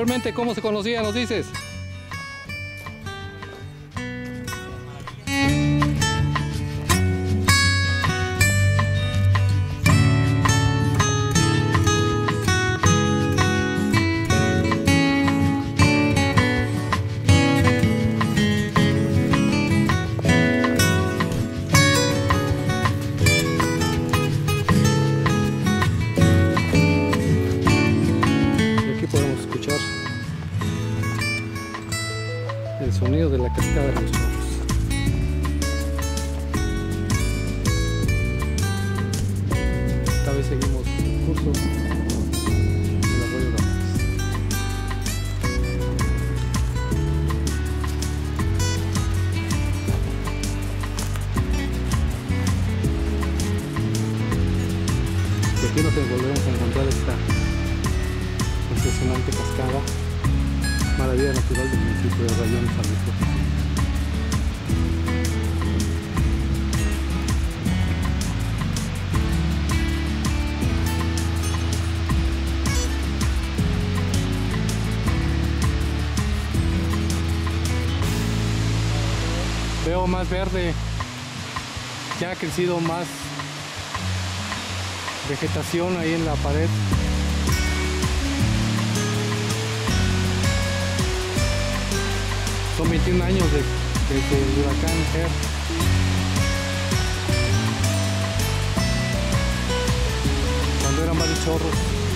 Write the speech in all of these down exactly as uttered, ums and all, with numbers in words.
Anteriormente, ¿cómo se conocía? ¿Nos dices? El sonido de la cascada de los Chorros. Esta vez seguimos el curso del arroyo Lamares. Y aquí nos volvemos a encontrar esta impresionante cascada, maravilla natural del municipio de Rayón, San Luis Potosí. Veo más verde, ya ha crecido más vegetación ahí en la pared. Son veintiún años desde de, de el huracán Ger. Cuando eran varios chorros.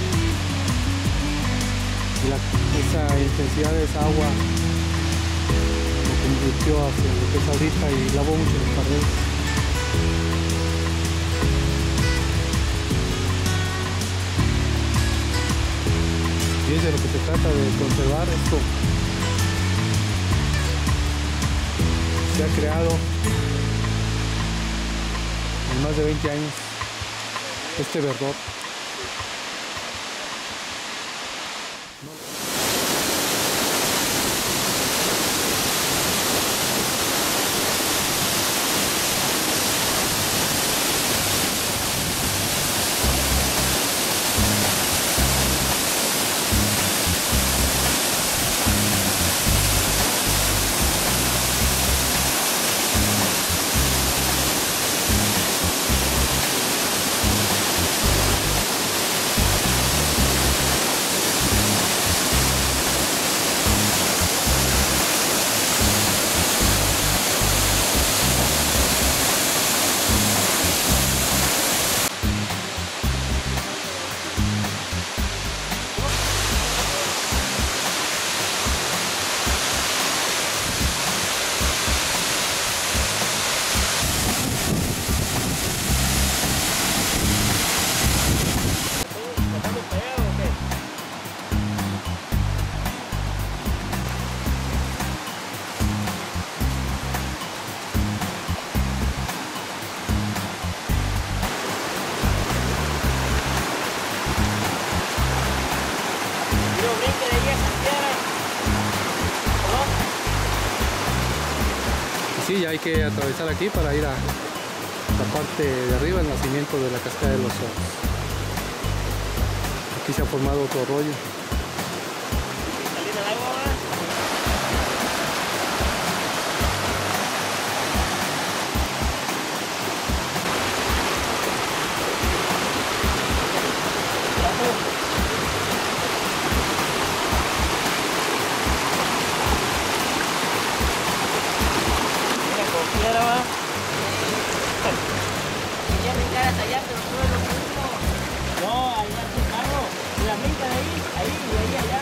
Y la, esa intensidad de esa agua lo convirtió hacia lo que es ahorita y lavó mucho las paredes. Y es de lo que se trata, de conservar esto. Se ha creado en más de veinte años este verdor. Sí, ya hay que atravesar aquí para ir a la parte de arriba, el nacimiento de la cascada de los Chorros. Aquí se ha formado otro arroyo. Allá, pero no es lo mismo. No, allá es un carro. La minca de ahí, ahí y ahí allá.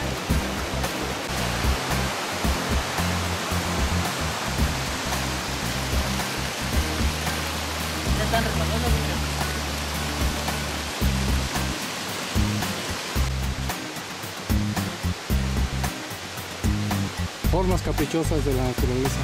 Ya están repasando, mira. Formas caprichosas de la naturaleza.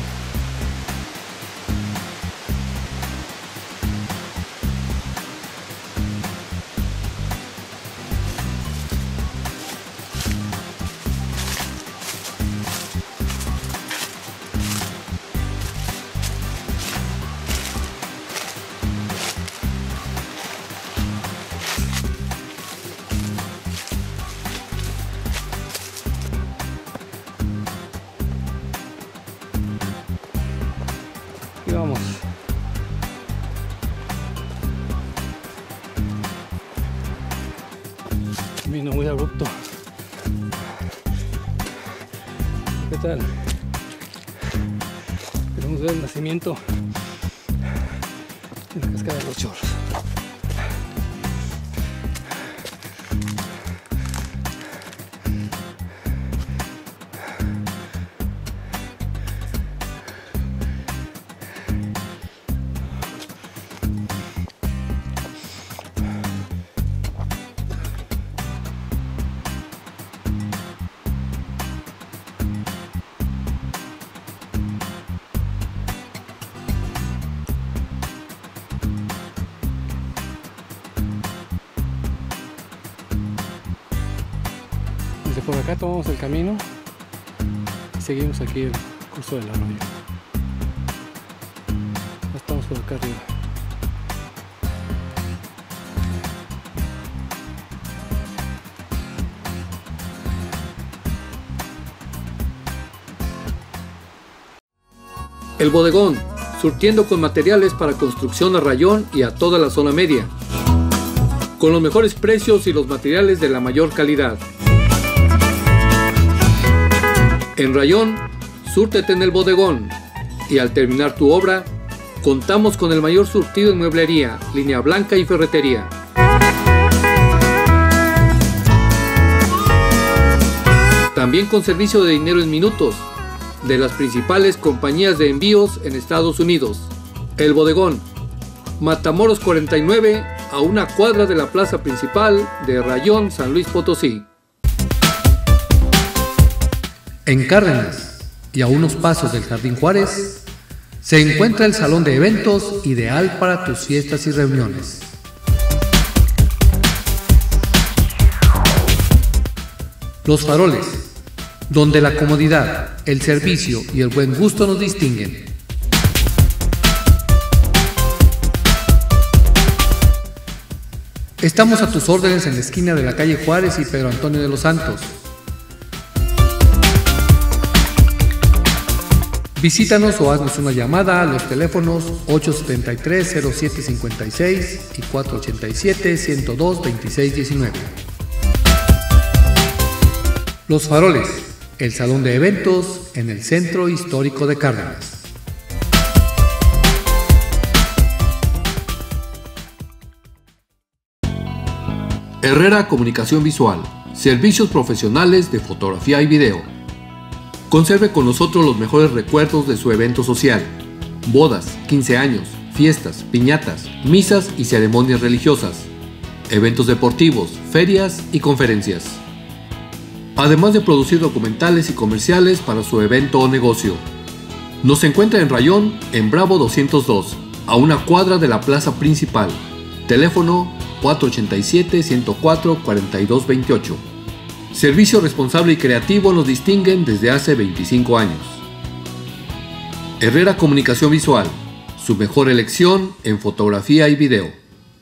producto. ¿Qué tal? Queremos ver el nacimiento de la cascada de los Chorros. Desde por acá tomamos el camino y seguimos aquí el curso del arroyo. Ya estamos por acá arriba. El Bodegón, surtiendo con materiales para construcción a Rayón y a toda la zona media, con los mejores precios y los materiales de la mayor calidad. En Rayón, súrtete en el Bodegón, y al terminar tu obra, contamos con el mayor surtido en mueblería, línea blanca y ferretería. También con servicio de dinero en minutos, de las principales compañías de envíos en Estados Unidos. El Bodegón, Matamoros cuarenta y nueve, a una cuadra de la plaza principal de Rayón, San Luis Potosí. En Cárdenas, y a unos pasos del Jardín Juárez, se encuentra el salón de eventos ideal para tus fiestas y reuniones. Los Faroles, donde la comodidad, el servicio y el buen gusto nos distinguen. Estamos a tus órdenes en la esquina de la calle Juárez y Pedro Antonio de los Santos. Visítanos o haznos una llamada a los teléfonos ocho siete tres, cero siete cinco seis y cuatro ocho siete, uno cero dos, dos seis uno nueve. Los Faroles, el salón de eventos en el centro histórico de Cárdenas. Herrera Comunicación Visual, servicios profesionales de fotografía y video. Conserve con nosotros los mejores recuerdos de su evento social: bodas, quince años, fiestas, piñatas, misas y ceremonias religiosas, eventos deportivos, ferias y conferencias. Además de producir documentales y comerciales para su evento o negocio. Nos encuentra en Rayón, en Bravo doscientos dos, a una cuadra de la plaza principal. Teléfono cuatro ocho siete, uno cero cuatro, cuatro dos dos ocho. Servicio responsable y creativo nos distinguen desde hace veinticinco años. Herrera Comunicación Visual, su mejor elección en fotografía y video.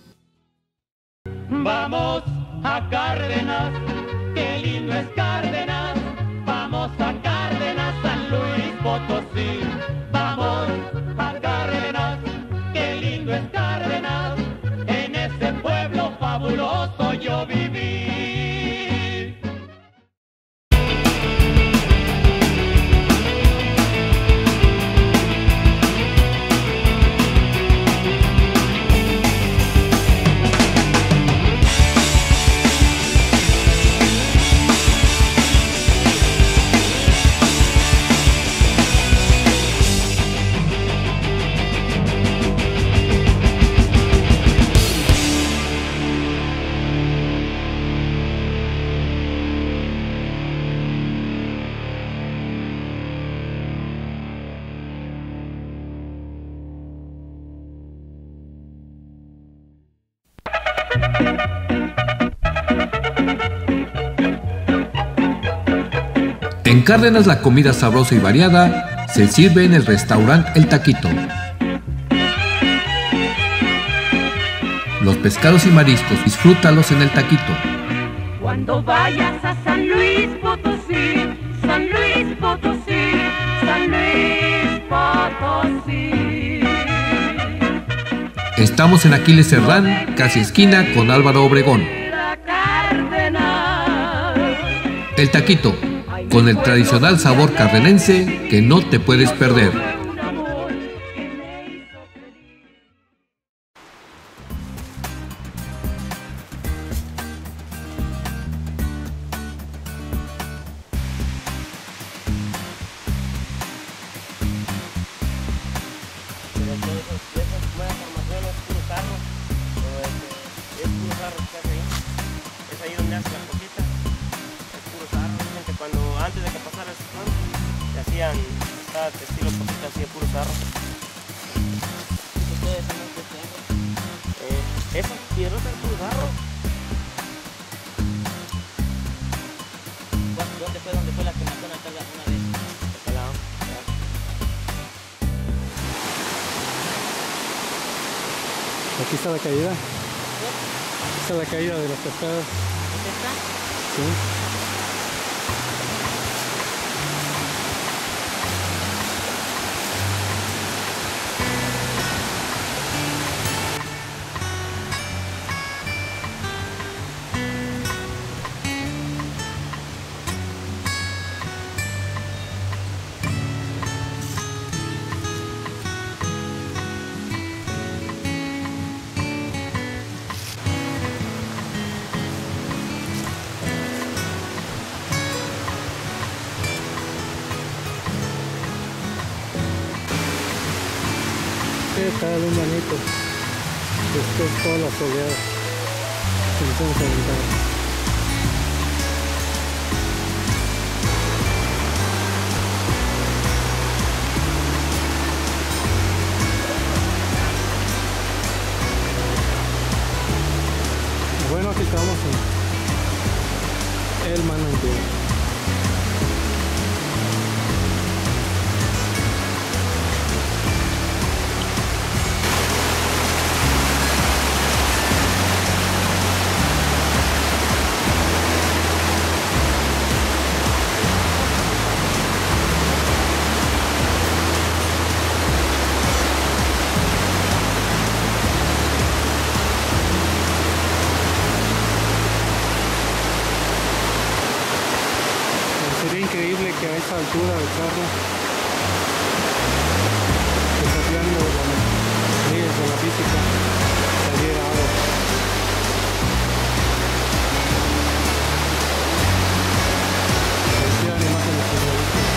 Vamos a Cárdenas, qué lindo es Cárdenas. Vamos a Cárdenas, San Luis Potosí. Vamos a Cárdenas, qué lindo es Cárdenas. En ese pueblo fabuloso yo viví. En Cárdenas la comida sabrosa y variada se sirve en el restaurante El Taquito. Los pescados y mariscos, disfrútalos en El Taquito. Cuando vayas a San Luis Potosí, San Luis Potosí, San Luis Potosí. Estamos en Aquiles Serrán, casi esquina con Álvaro Obregón. Cárdenas. El taquito, con el tradicional sabor cardenense que no te puedes perder. Antes de que pasara el ciclón, se hacían cada estilo cositas así de puro sarro. ¿Ustedes son los que hacen? Eh, esas piedras de puro sarro. ¿Dónde fue, dónde fue la quemazón acá una vez? De aquel lado. Aquí está la caída. Aquí está la caída de las cascadas. ¿Dónde está? Sí. ¿Qué tal, un manito? Después de todas las oleadas que nos hemos aventado. Bueno, aquí estamos en el manantial. Sería increíble que a esa altura del carro, desafiando las leyes de la física, saliera agua. Parecían imágenes surrealistas.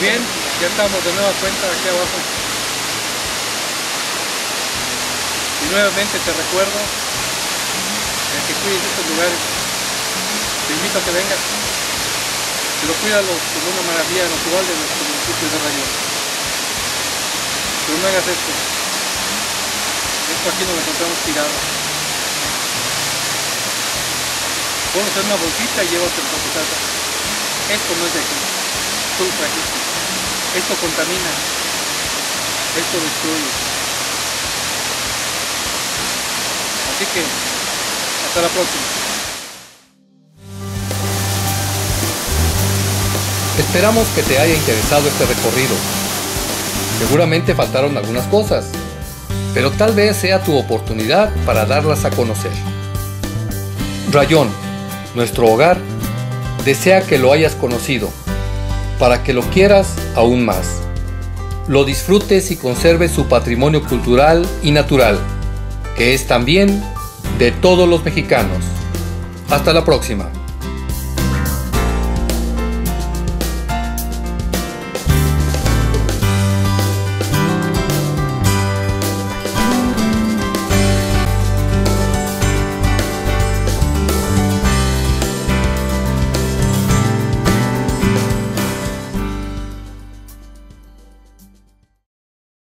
bien, ya estamos de nueva cuenta aquí abajo. Y nuevamente te recuerdo el que cuides estos lugares. Te invito a que vengas, pero cuídalos como una maravilla natural de nuestro municipio de Rayón. Pero no hagas esto. Esto aquí nos lo encontramos tirado. Ponlo en una bolsita y llévatelo para tu casa. Esto no es de aquí. Esto lo trajiste. Esto contamina. Esto destruye. Así que, hasta la próxima. Esperamos que te haya interesado este recorrido. Seguramente faltaron algunas cosas, pero tal vez sea tu oportunidad para darlas a conocer. Rayón, nuestro hogar, desea que lo hayas conocido, para que lo quieras aún más. Lo disfrutes y conserves su patrimonio cultural y natural, que es también de todos los mexicanos. Hasta la próxima.